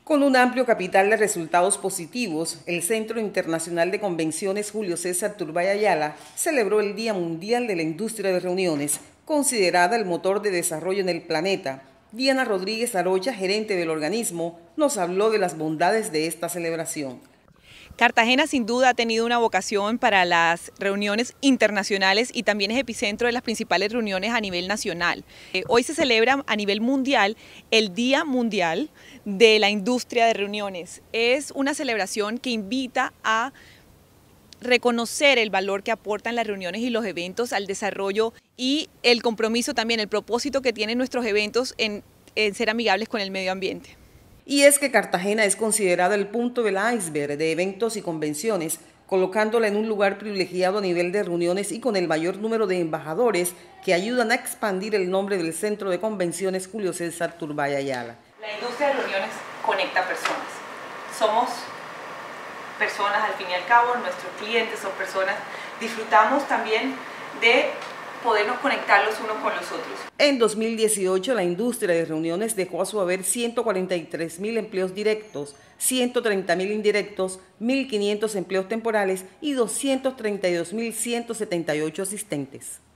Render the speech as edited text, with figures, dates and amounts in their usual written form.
Con un amplio capital de resultados positivos, el Centro Internacional de Convenciones Julio César Turbay Ayala celebró el Día Mundial de la Industria de Reuniones, considerada el motor de desarrollo en el planeta. Diana Rodríguez Arocha, gerente del organismo, nos habló de las bondades de esta celebración. Cartagena sin duda ha tenido una vocación para las reuniones internacionales y también es epicentro de las principales reuniones a nivel nacional. Hoy se celebra a nivel mundial el Día Mundial de la Industria de Reuniones. Es una celebración que invita a reconocer el valor que aportan las reuniones y los eventos al desarrollo y el compromiso también, el propósito que tienen nuestros eventos en ser amigables con el medio ambiente. Y es que Cartagena es considerada el punto del iceberg de eventos y convenciones, colocándola en un lugar privilegiado a nivel de reuniones y con el mayor número de embajadores que ayudan a expandir el nombre del Centro de Convenciones Julio César Turbay Ayala. La industria de reuniones conecta personas. Somos personas al fin y al cabo, nuestros clientes son personas. Disfrutamos también de podernos conectar los unos con los otros. En 2018, la industria de reuniones dejó a su haber 143.000 empleos directos, 130.000 indirectos, 1.500 empleos temporales y 232.178 asistentes.